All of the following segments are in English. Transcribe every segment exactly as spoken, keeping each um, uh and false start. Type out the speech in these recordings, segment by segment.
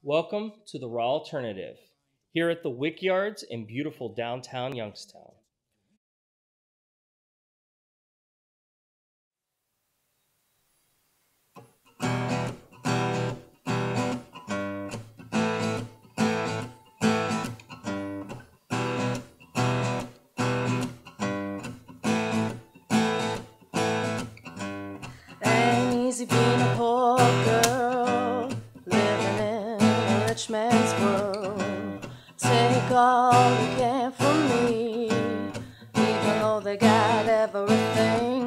Welcome to the Raw Alternative, here at the Wickyards in beautiful downtown Youngstown. Ain't easy being a poor girl, living in a rich man's world. Take all you can from me, even though they got everything.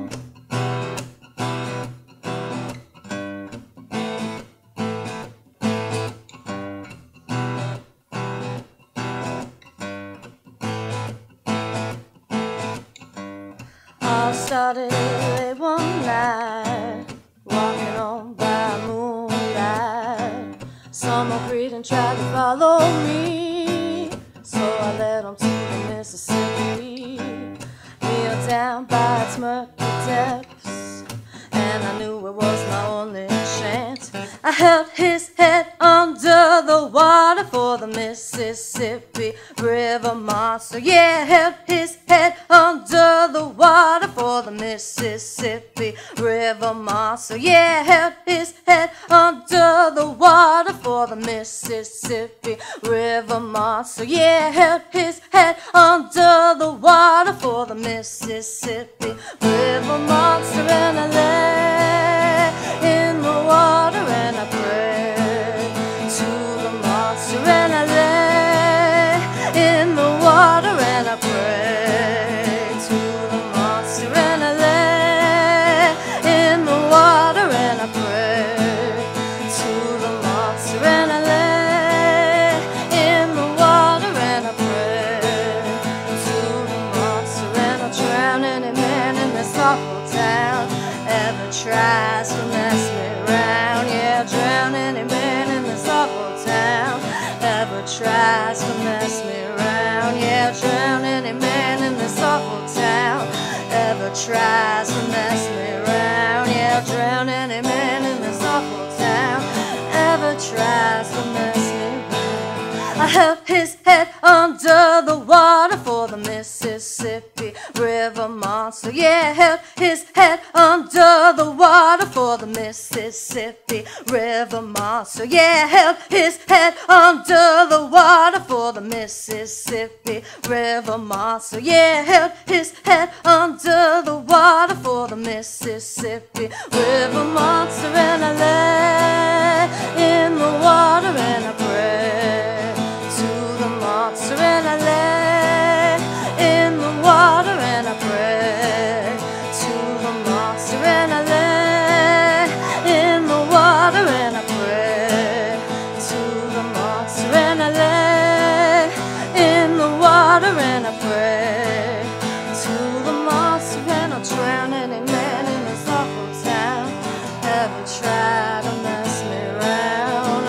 All started late one night, walking on by moonlight. Some agreed and tried to follow me, so I led them to the Mississippi. Kneel down by its murky depths, and I knew it was my only chance. I held his head under the water for the Mississippi River monster. Yeah, held his head under the water for the Mississippi River monster. Yeah, held his head under the water for the Mississippi River monster. Yeah, held his head under the water for the Mississippi River monster. And I lay in the water and I prayed to the monster. And I lay in the water and I prayed to the monster. And I lay in the water and I prayed to the monster. And I lay in the water and I prayed to the monster. And I'll drown any man in this awful town ever tries to mess me around. Yeah, drown any man in this awful town ever tries to mess me around. Yeah, drown any man in this awful town ever tries to mess me around. Yeah, drown any man in this awful town ever tries to mess me around. I held his head under the water for the Mississippi River monster. Yeah, held his head under the water for the Mississippi River monster. Yeah, held his head under the water for the Mississippi River monster. Yeah, held his head under the water for the Mississippi River monster. And I lay in the water and I pray to the monster. And I lay in the water and I pray to the monster. And I lay in the water and I pray to the monster. And I lay in the water and I pray to the monster. And I'll drown any man in this awful town ever try to mess me around.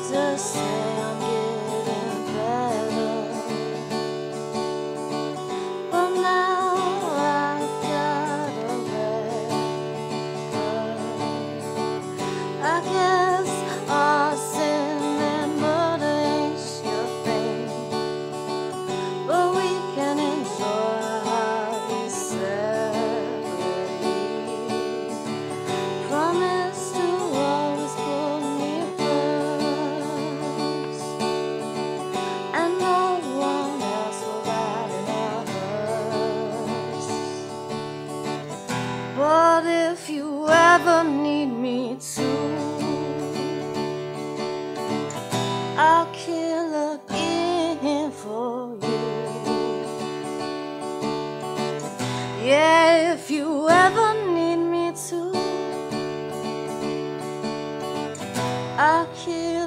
doctors say I'm getting better, but now I've got a record. I guess our sin and murder ain't your thing, but we can enjoy how we separately. Promise to always put me first, and no one else will ride in our hearse. But if you ever need me to, I'll kill again for you. Yeah, if you ever need me to, I'll kill